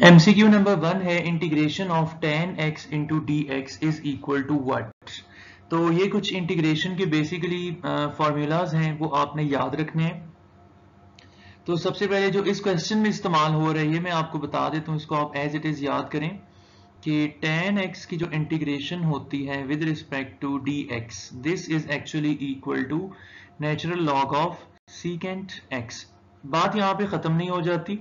MCQ number 1 है integration of tan x into d x is equal to what. तो ये कुछ integration के बेसिकली फार्मूलाज हैं, वो आपने याद रखने हैं। तो सबसे पहले जो इस क्वेश्चन में इस्तेमाल हो रही है मैं आपको बता देता हूँ, इसको आप एज इट इज याद करें कि tan x की जो इंटीग्रेशन होती है with respect to d x, this is actually equal to natural log of secant x। बात यहाँ पे खत्म नहीं हो जाती।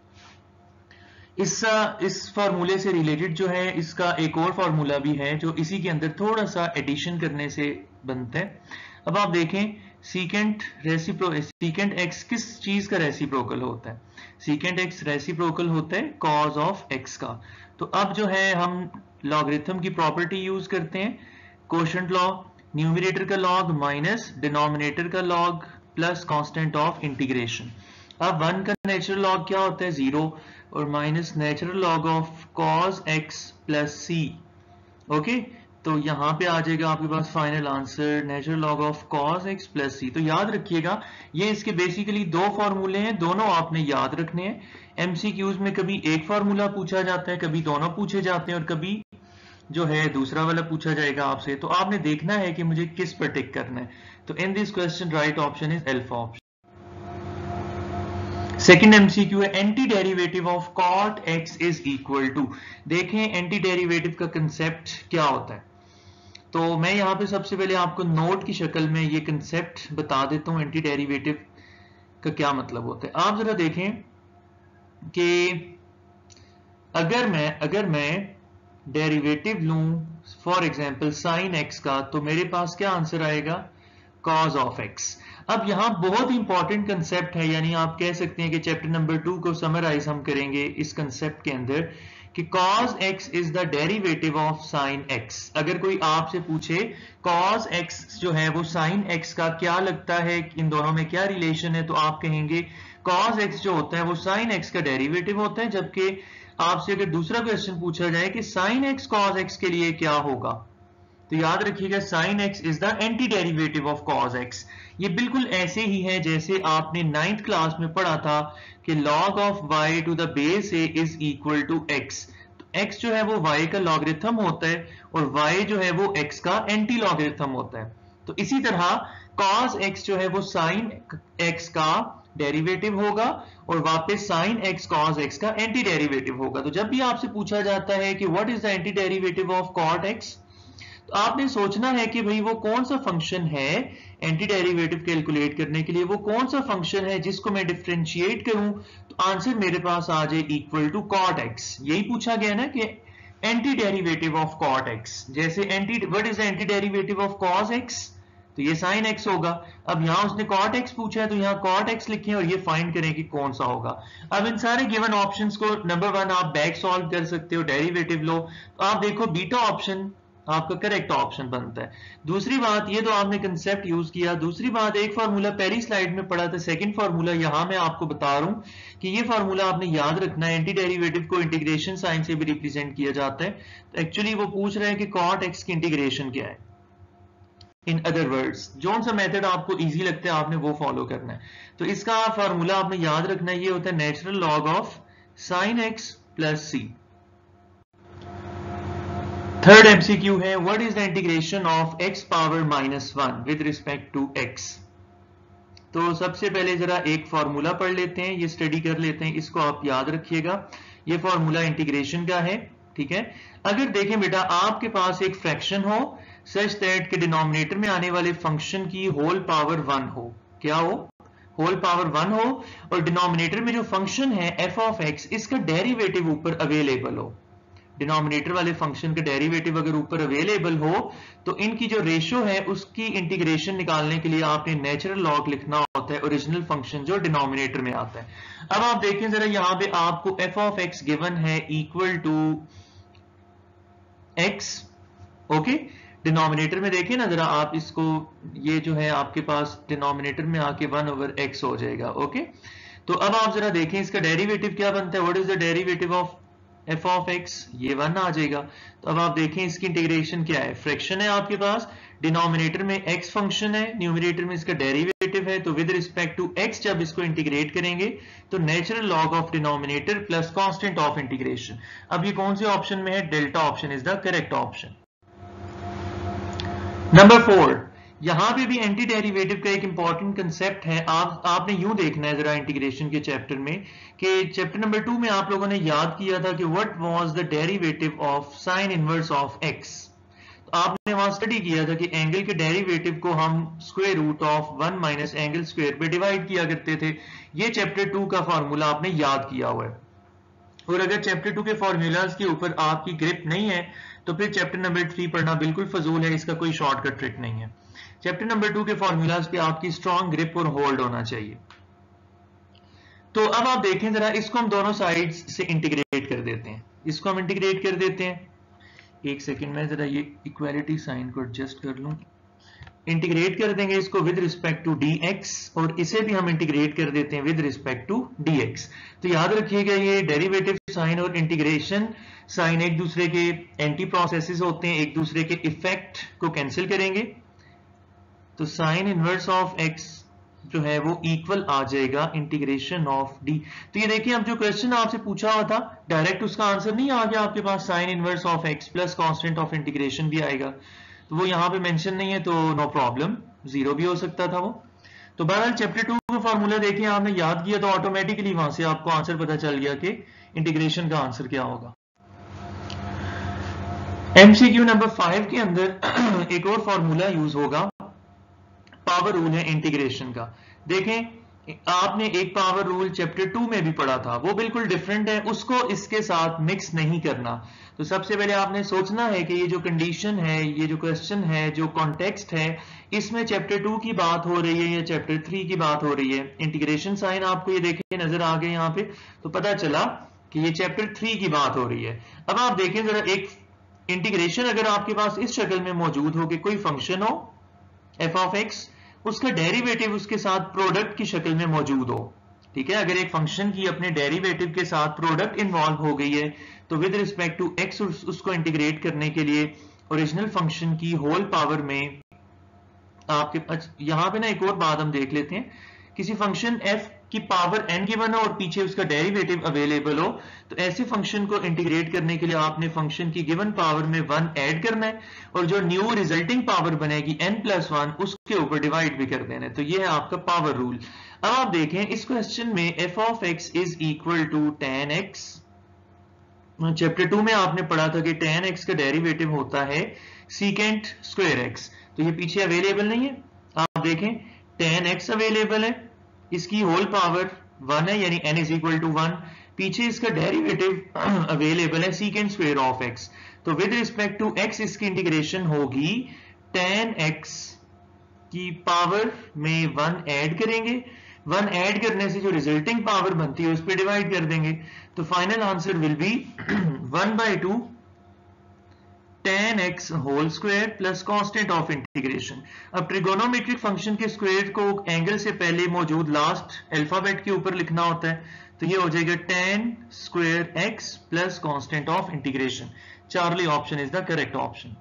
इस फार्मूले से रिलेटेड जो है इसका एक और फार्मूला भी है जो इसी के अंदर थोड़ा सा एडिशन करने से बनता है। अब आप देखें सीकेंट एक्स किस चीज का रेसिप्रोकल होता है? सीकेंट एक्स रेसिप्रोकल होता है कॉज ऑफ एक्स का। तो अब जो है हम लॉगरिथम की प्रॉपर्टी यूज करते हैं, कोशेंट लॉ, न्यूमरेटर का लॉग माइनस डिनोमिनेटर का log plus constant of integration. अब 1 का नेचुरल लॉग क्या होता है? 0 और minus natural log of cos x plus c. Okay, तो यहां पे आ जाएगा आपके पास final answer natural log of cos x plus c. तो याद रखिएगा ये इसके बेसिकली दो फॉर्मूले हैं, दोनों आपने याद रखने हैं। एमसीक्यूज में कभी एक फार्मूला पूछा जाता है, कभी दोनों पूछे जाते हैं और कभी जो है दूसरा वाला पूछा जाएगा आपसे। तो आपने देखना है कि मुझे किस पर टिक करना है। तो in this question right option is alpha option. Second MCQ है anti derivative of cot x is equal to. देखें एंटी डेरिवेटिव का कंसेप्ट क्या होता है। तो मैं यहां पे सबसे पहले आपको नोट की शक्ल में ये कंसेप्ट बता देता हूं, एंटी डेरिवेटिव का क्या मतलब होता है। आप जरा देखें कि अगर मैं डेरिवेटिव लूं फॉर एग्जांपल साइन एक्स का, तो मेरे पास क्या आंसर आएगा? Cos of x. अब यहां बहुत इंपॉर्टेंट कंसेप्ट है, यानी आप कह सकते हैं कि चैप्टर नंबर 2 को समराइज हम करेंगे इस कंसेप्ट के अंदर कि cos x is the derivative of sin x। अगर कोई आपसे पूछे cos x जो है वो sin x का क्या लगता है, इन दोनों में क्या रिलेशन है, तो आप कहेंगे cos x जो होता है वो sin x का डेरिवेटिव होता है। जबकि आपसे अगर दूसरा क्वेश्चन पूछा जाए कि sin x cos x के लिए क्या होगा, तो याद रखिएगा sin x is the anti derivative of cos x। ये बिल्कुल ऐसे ही है जैसे आपने 9th क्लास में पढ़ा था कि log of y to the base a is equal to x। तो x जो है वो y का लॉगरिथम होता है और y जो है वो x का एंटी लॉगरिथम होता है। तो इसी तरह cos x जो है वो sin x का डेरिवेटिव होगा और वापस sin x cos x का एंटी डेरिवेटिव होगा। तो जब भी आपसे पूछा जाता है कि what is the anti derivative of cot x, तो आपने सोचना है कि भाई वो कौन सा फंक्शन है एंटी डेरिवेटिव कैलकुलेट करने के लिए, वो कौन सा फंक्शन है जिसको मैं डिफरेंशिएट करूं तो आंसर मेरे पास आ जाए इक्वल टू cot x। यही पूछा गया ना कि anti derivative of cot x। जैसे what is the anti derivative of cos x, तो ये sin x होगा। अब यहां उसने cot x पूछा है तो यहां cot x लिखें और ये फाइंड करें कि कौन सा होगा। अब इन सारे गिवन ऑप्शंस को नंबर 1 आप बैक सॉल्व कर सकते हो, डेरिवेटिव लो, तो आप देखो बीटा ऑप्शन आपका करेक्ट ऑप्शन बनता है। दूसरी बात, ये तो आपने कंसेप्ट यूज किया। दूसरी बात, एक फार्मूला पहली स्लाइड में पढ़ा था, सेकंड फार्मूला यहां मैं आपको बता रहा हूं कि ये फार्मूला आपने याद रखना है। एंटी डेरिवेटिव को इंटीग्रेशन साइन से भी रिप्रेजेंट किया जाता है। तो एक्चुअली वो पूछ रहे हैं कि cot x की इंटीग्रेशन क्या है। इन अदर वर्ड्स जो सा मेथड आपको इजी लगता है आपने वो फॉलो करना है। तो इसका फार्मूला आपने याद रखना है, ये होता है natural log of sin x plus c. Third MCQ है what is the integration of x power -1 with respect to x। तो सबसे पहले जरा एक फार्मूला पढ़ लेते हैं, ये स्टडी कर लेते हैं, इसको आप याद रखिएगा। ये फार्मूला इंटीग्रेशन का है, ठीक है। अगर देखें बेटा आपके पास एक फ्रैक्शन हो सच दैट के डिनोमिनेटर में आने वाले फंक्शन की होल पावर 1 हो, क्या हो? होल पावर 1 हो और डिनोमिनेटर में जो फंक्शन है f ऑफ x इसका डेरिवेटिव ऊपर अवेलेबल हो। डिनोमिनेटर वाले फंक्शन का डेरिवेटिव अगर ऊपर अवेलेबल हो तो इनकी जो रेशो है उसकी इंटीग्रेशन निकालने के लिए आपने नेचुरल लॉग लिखना होता है ओरिजिनल फंक्शन जो डिनोमिनेटर में आता है। अब आप देखें जरा यहां पे आपको f ऑफ x गिवन है equal to x। Okay, denominator में देखें ना जरा आप इसको, ये जो है आपके पास डिनोमिनेटर में आके 1/x हो जाएगा। ओके, तो अब आप जरा देखें इसका डेरिवेटिव क्या बनता है। What is the derivative of f of x, ये 1 आ जाएगा। तो अब आप देखें इसकी इंटीग्रेशन क्या है, फ्रैक्शन है आपके पास, डिनोमिनेटर में x फंक्शन है, न्यूमरेटर में इसका डेरिवेटिव डेरिवेटिव है तो विद रिस्पेक्ट टू x जब इसको इंटीग्रेट करेंगे तो natural log of denominator plus constant of integration. अब ये कौन से ऑप्शन में है? Delta option is the correct option. Number 4, यहां पे भी एंटी डेरिवेटिव का एक इंपॉर्टेंट कंसेप्ट है। आपने यूं देखना है जरा इंटीग्रेशन के चैप्टर में कि चैप्टर नंबर 2 में आप लोगों ने याद किया था कि what was the derivative of sine inverse of x। तो आपने वहां स्टडी किया था कि एंगल के डेरिवेटिव को हम square root of 1 minus angle square पे डिवाइड किया करते थे। ये चैप्टर 2 का फॉर्मूला आपने याद किया हुआ है। और अगर चैप्टर 2 के फॉर्मूलाज के ऊपर आपकी ग्रिप नहीं है तो फिर चैप्टर नंबर 3 पढ़ना बिल्कुल फजूल है, इसका कोई शॉर्टकट ट्रिक नहीं है। चैप्टर नंबर 2 के फॉर्मूलाज पे आपकी स्ट्रॉन्ग ग्रिप और होल्ड होना चाहिए। तो अब आप देखें जरा, इसको हम दोनों साइड्स से इंटीग्रेट कर देते हैं। इसको हम इंटीग्रेट कर देते हैं, एक सेकेंड में जरा ये इक्वालिटी साइन को एडजस्ट कर लूं। इंटीग्रेट कर देंगे इसको विद रिस्पेक्ट टू dx और इसे भी हम इंटीग्रेट कर देते हैं विद रिस्पेक्ट टू dx। तो याद रखिएगा ये डेरिवेटिव साइन और इंटीग्रेशन साइन एक दूसरे के एंटी प्रोसेसेस होते हैं, एक दूसरे के इफेक्ट को कैंसिल करेंगे। तो साइन इनवर्स ऑफ x जो है वो इक्वल आ जाएगा इंटीग्रेशन ऑफ d। तो ये देखिए, अब जो क्वेश्चन आपसे पूछा हुआ था डायरेक्ट उसका आंसर नहीं आ गया आपके पास, sine inverse of x plus constant of integration भी आएगा। तो वो यहाँ पे मेंशन नहीं है तो नो प्रॉब्लम, जीरो भी हो सकता था वो। तो बहरहाल चैप्टर 2 का फॉर्मूला देखिए, आपने याद किया तो ऑटोमेटिकली वहां से आपको आंसर पता चल गया कि इंटीग्रेशन का आंसर क्या होगा। MCQ नंबर 5 के अंदर एक और फॉर्मूला यूज होगा, पावर रूल है इंटीग्रेशन का। देखें, आपने एक पावर रूल चैप्टर 2 में भी पढ़ा था, वो बिल्कुल डिफरेंट है, उसको इसके साथ मिक्स नहीं करना। तो सबसे पहले आपने सोचना है कि ये जो कंडीशन है, ये जो क्वेश्चन है, जो कॉन्टेक्स्ट है, इसमें चैप्टर 2 की बात हो रही है या चैप्टर 3 की बात हो रही है। इंटीग्रेशन साइन आपको ये देखें नजर आ गए यहाँ पे, तो पता चला कि ये चैप्टर 3 की बात हो रही है। अब आप देखें जरा, एक इंटीग्रेशन अगर आपके पास इस शक्ल में मौजूद हो कि कोई फंक्शन हो f ऑफ x, उसका डेरिवेटिव उसके साथ प्रोडक्ट की शक्ल में मौजूद हो, ठीक है। अगर एक फंक्शन की अपने डेरिवेटिव के साथ प्रोडक्ट इन्वॉल्व हो गई है तो विद रिस्पेक्ट टू x उसको इंटीग्रेट करने के लिए ओरिजिनल फंक्शन की होल पावर में आपके यहां पे ना एक और बात हम देख लेते हैं। किसी फंक्शन f की पावर n गिवन हो और पीछे उसका डेरिवेटिव अवेलेबल हो, तो ऐसे फंक्शन को इंटीग्रेट करने के लिए आपने फंक्शन की गिवन पावर में 1 ऐड करना है और जो न्यू रिजल्टिंग पावर बनेगी n+1 उसके ऊपर डिवाइड भी कर देना है। तो ये है आपका पावर रूल। अब आप देखें इस क्वेश्चन में f of x is equal to tan x। Chapter 2 में आपने पढ़ा था कि tan x का डेरिवेटिव होता है सीकेंट स्क्वायर x। तो ये पीछे अवेलेबल नहीं है, आप देखें tan x अवेलेबल है, इसकी होल पावर 1 है यानी n इज इक्वल टू 1, पीछे इसका डेरिवेटिव अवेलेबल है सीकेंट स्क्वायर ऑफ x। तो विद रिस्पेक्ट टू x इसकी इंटीग्रेशन होगी tan x की पावर में 1 ऐड करेंगे, 1 ऐड करने से जो रिजल्टिंग पावर बनती है उस पर डिवाइड कर देंगे। तो final answer will be 1/2 tan x whole square plus constant of integration. अब ट्रिगोनोमेट्रिक फंक्शन के स्क्वायर को एंगल से पहले मौजूद लास्ट अल्फाबेट के ऊपर लिखना होता है, तो ये हो जाएगा tan square x plus constant of integration. Charlie option is the correct option.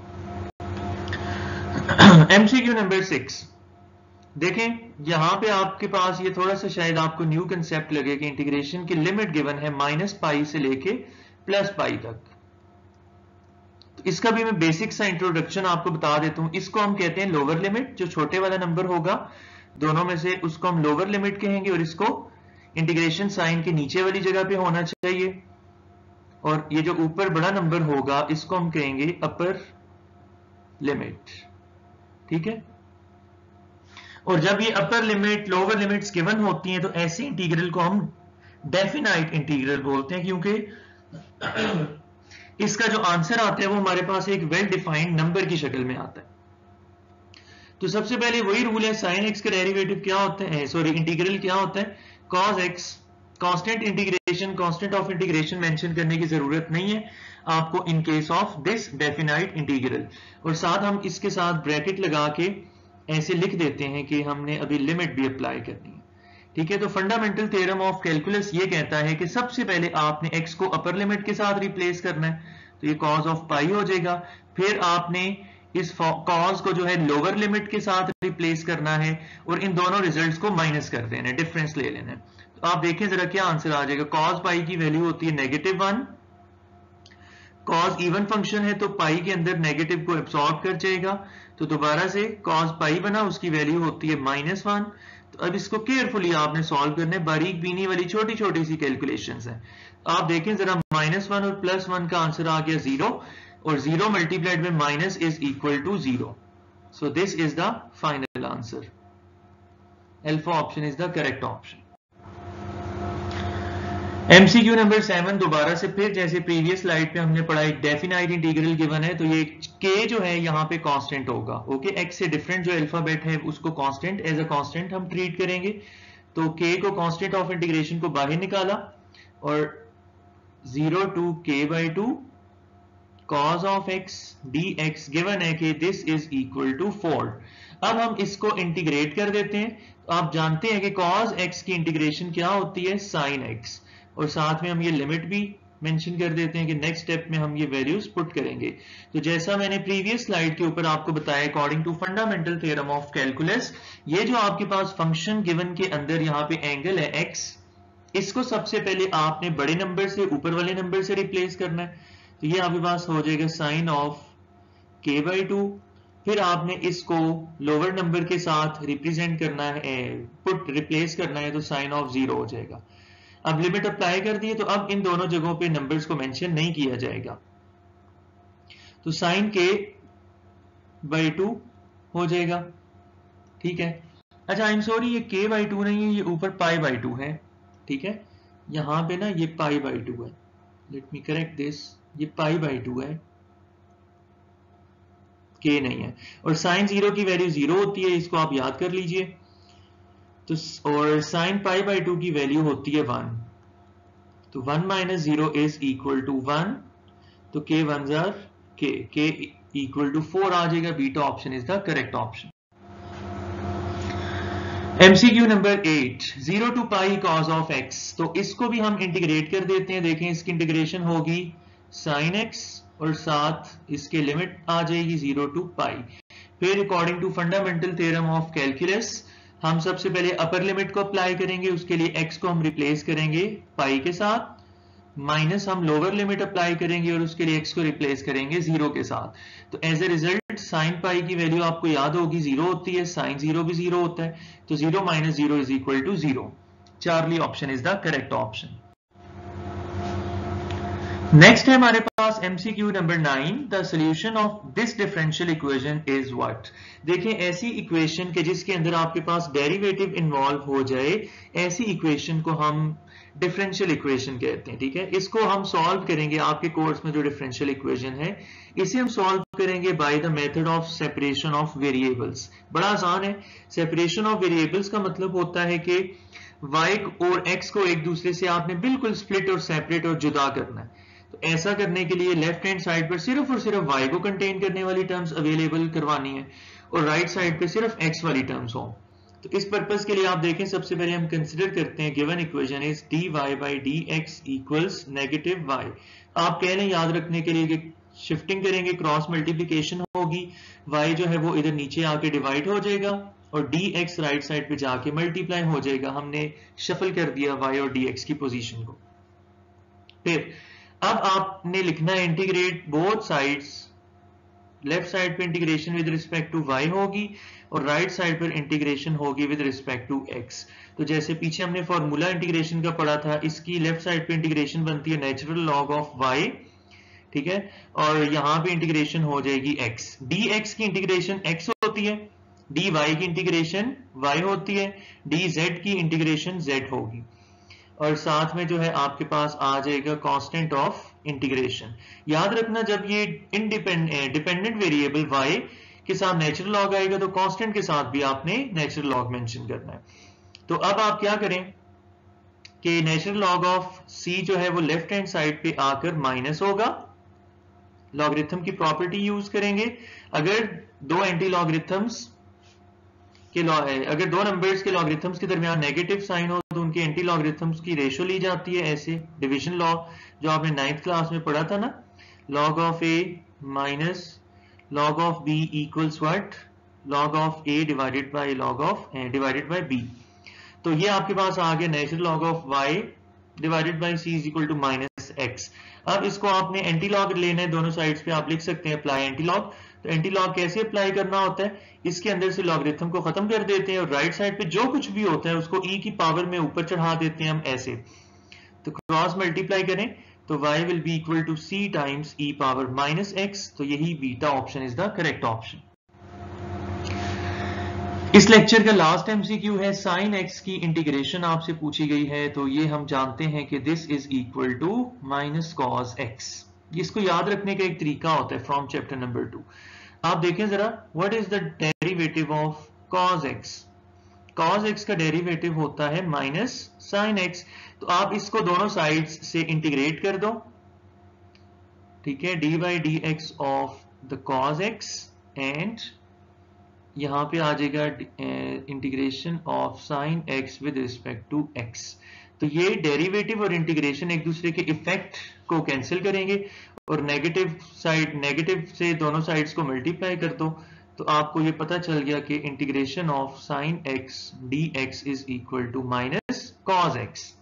MCQ number 6 देखें, यहां पे आपके पास ये थोड़ा सा शायद आपको न्यू कंसेप्ट लगे कि इंटीग्रेशन की लिमिट गिवन है -π से लेके +π तक। तो इसका भी मैं बेसिक सा इंट्रोडक्शन आपको बता देता हूं। इसको हम कहते हैं लोअर लिमिट, जो छोटे वाला नंबर होगा दोनों में से उसको हम लोअर लिमिट कहेंगे और इसको इंटीग्रेशन साइन के नीचे वाली जगह पे होना चाहिए, और ये जो ऊपर बड़ा नंबर होगा इसको हम कहेंगे अपर लिमिट, ठीक है। और जब ये upper limit lower limits given होती हैं तो ऐसे इंटीग्रल को हम डेफिनाइट इंटीग्रल बोलते हैं, क्योंकि इसका जो आंसर आता है वो हमारे पास एक वेल डिफाइंड नंबर की शक्ल में आता है। तो सबसे पहले वही रूल है, साइन एक्स का डेरिवेटिव क्या होता है, सॉरी इंटीग्रल क्या होता है, cos x. Constant integration, constant of integration mention करने की जरूरत नहीं है आपको in case of this definite integral. और साथ हम इसके साथ ब्रैकेट लगा के ऐसे लिख देते हैं कि हमने अभी लिमिट भी अप्लाई करनी है, ठीक है। तो फंडामेंटल थ्योरम ऑफ कैलकुलस ये कहता है कि सबसे पहले आपने x को अपर लिमिट के साथ रिप्लेस करना है, तो ये cos ऑफ पाई हो जाएगा। फिर आपने इस कॉज को जो है लोअर लिमिट के साथ रिप्लेस करना है और इन दोनों रिजल्ट्स को माइनस कर देना है, डिफरेंस ले लेना है। तो आप देखें जरा क्या आंसर आ जाएगा। कॉज पाई की वैल्यू होती है -1, कॉज इवन फंक्शन है तो पाई के अंदर नेगेटिव को एब्सॉर्ब कर जाएगा, तो दोबारा से कॉज पाई बना, उसकी वैल्यू होती है -1। तो अब इसको केयरफुली आपने सॉल्व करना है, बारीक बीनी वाली छोटी छोटी सी कैलकुलेशंस हैं। आप देखें जरा -1 और +1 का आंसर आ गया 0, और 0 मल्टीप्लाइड में minus is equal to 0। So this is the final answer. Alpha option is the correct option. MCQ number 7 दोबारा से फिर जैसे प्रीवियस स्लाइड पे हमने पढ़ा, एक डेफिनाइट इंटीग्रल गिवन है, तो ये k जो है यहाँ पे कांस्टेंट होगा। ओके, x से डिफरेंट जो अल्फाबेट है उसको कांस्टेंट, एज अ कांस्टेंट हम ट्रीट करेंगे। तो k को कांस्टेंट ऑफ इंटीग्रेशन को बाहर निकाला और 0 to k/2 cos of x dx given है कि दिस इज इक्वल टू 4। अब हम इसको इंटीग्रेट कर देते हैं। तो आप जानते हैं कि cos x की इंटीग्रेशन क्या होती है, sin x, और साथ में हम ये लिमिट भी मेंशन कर देते हैं कि नेक्स्ट स्टेप में हम ये वैल्यूज पुट करेंगे। तो जैसा मैंने प्रीवियस स्लाइड के ऊपर आपको बताया, according to fundamental theorem of calculus, ये जो आपके पास फंक्शन गिवन के अंदर यहाँ पे एंगल है x, इसको सबसे पहले आपने बड़े नंबर से ऊपर वाले नंबर से रिप्लेस करना है। तो ये आपके पास हो जाएगा sin ऑफ k/2, फिर आपने इसको लोअर नंबर के साथ रिप्रेजेंट करना है, पुट रिप्लेस करना है, तो sin ऑफ 0 हो जाएगा। अब लिमिट अप्लाई कर दी है, तो अब इन दोनों जगहों पे नंबर्स को मेंशन नहीं किया जाएगा, तो sin k/2 हो जाएगा। ठीक है, अच्छा आई एम सॉरी, ये k/2 नहीं है, ये ऊपर π/2 है। ठीक है, यहां पे ना ये π/2 है, लेट मी करेक्ट दिस, ये π/2 है, k नहीं है। और sin 0 की वैल्यू 0 होती है, इसको आप याद कर लीजिए। तो और sin π/2 की वैल्यू होती है 1, तो 1 - 0 इज इक्वल टू 1, तो k 1s are k equal to 4 आ जाएगा। Beta option is the correct option. MCQ number 8, 0 to pi cos of x, तो इसको भी हम इंटीग्रेट कर देते हैं। देखें इसकी इंटीग्रेशन होगी sin x और साथ इसके लिमिट आ जाएगी 0 to पाई। फिर according to fundamental theorem of calculus हम सबसे पहले अपर लिमिट को अप्लाई करेंगे, उसके लिए x को हम रिप्लेस करेंगे पाई के साथ, माइनस हम लोअर लिमिट अप्लाई करेंगे और उसके लिए x को रिप्लेस करेंगे 0 के साथ। तो as a result sin pi की वैल्यू आपको याद होगी 0 होती है, sin 0 भी 0 होता है, तो 0 - 0 is equal to 0। Charlie option is the correct option. Next है हमारे पास MCQ number 9, the solution of this differential equation is what. देखें ऐसी इक्वेशन के जिसके अंदर आपके पास डेरिवेटिव इन्वॉल्व हो जाए, ऐसी इक्वेशन को हम डिफरेंशियल इक्वेशन कहते हैं। ठीक है, इसको हम सॉल्व करेंगे, आपके कोर्स में जो डिफरेंशियल इक्वेशन है इसे हम सॉल्व करेंगे by the method of separation of variables. बड़ा आसान है। सेपरेशन ऑफ वेरिएबल्स का मतलब होता है कि y और x को एक दूसरे से आपने बिल्कुल स्प्लिट और सेपरेट और जुदा करना है। तो ऐसा करने के लिए लेफ्ट हैंड साइड पर सिर्फ और सिर्फ y को कंटेन करने वाली टर्म्स अवेलेबल करवानी है और राइट साइड पे सिर्फ x वाली टर्म्स हो। तो इस पर्पस के लिए आप देखें, सबसे पहले हम कंसिडर करते हैं given equation is dy/dx equals -y। आप कह लें याद रखने के लिए कि शिफ्टिंग करेंगे, क्रॉस मल्टीप्लिकेशन होगी, y जो है वो इधर नीचे आके डिवाइड हो जाएगा और dx राइट साइड पे जाके मल्टीप्लाई हो जाएगा। हमने शफल कर दिया y और dx की पोजीशन को। फिर अब आपने लिखना है integrate both sides. Left side पे integration with respect to y होगी और राइट साइड पर इंटीग्रेशन होगी विद रिस्पेक्ट टू x। तो जैसे पीछे हमने फॉर्मूला इंटीग्रेशन का पढ़ा था, इसकी लेफ्ट साइड पे इंटीग्रेशन बनती है नेचुरल लॉग ऑफ y। ठीक है, और यहां पे इंटीग्रेशन हो जाएगी x। dx की इंटीग्रेशन x होती है, dy की इंटीग्रेशन y होती है, dz की इंटीग्रेशन z होगी, और साथ में जो है आपके पास आ जाएगा कांस्टेंट ऑफ इंटीग्रेशन। याद रखना, जब ये डिपेंडेंट वेरिएबल y के साथ नेचुरल लॉग आएगा तो कांस्टेंट के साथ भी आपने नेचुरल लॉग मेंशन करना है। तो अब आप क्या करें कि नेचुरल लॉग ऑफ c जो है वो लेफ्ट हैंड साइड पे आकर माइनस होगा, लॉगरिथम की प्रॉपर्टी यूज करेंगे। अगर दो एंटी लॉगरिथम्स के अगर दो नंबर्स के लॉगरिथम्स के दरमियान नेगेटिव साइन हो तो उनके एंटी लॉगरिथम्स की रेशियो ली जाती है, ऐसे डिवीजन लॉ जो आपने 9th क्लास में पढ़ा था ना, log of a minus log of b equals what? log of a divided by log of divided by b. तो ये आपके पास आ गया natural log of y divided by c is equal to minus x. अब इसको आपने anti log लेना है, दोनों साइड्स पे आप लिख सकते हैं अप्लाई एंटी लॉग. तो एंटी लॉग कैसे अप्लाई करना होता है? इसके अंदर से लॉगरिथम को खत्म कर देते हैं और राइट साइड पे जो कुछ भी होता है उसको e की पावर में ऊपर चढ़ा देते हैं हम ऐसे. तो क्रॉस मल्टीप्लाई करें तो y will be equal to c times e power minus x. तो यही beta option is the correct option. इस लेक्चर का लास्ट एमसीक्यू है साइन एक्स की इंटीग्रेशन आपसे पूछी गई है. तो ये हम जानते हैं कि this is equal to minus cos x. इसको याद रखने का एक तरीका होता है फ्रॉम चैप्टर नंबर 2. आप देखें जरा, what is the derivative of cos x? Cos x का डेरिवेटिव होता है माइनस साइन एक्स. तो आप इसको दोनों साइड्स से इंटीग्रेट कर दो, ठीक है, d by d x of the cos x and यहां पे आ जाएगा integration of sine x with respect to x. तो ये डेरिवेटिव और इंटीग्रेशन एक दूसरे के इफेक्ट को कैंसिल करेंगे और नेगेटिव साइड नेगेटिव से दोनों साइड्स को मल्टीप्लाई कर दो. तो आपको ये पता चल गया कि integration of sine x d x is equal to minus cos x.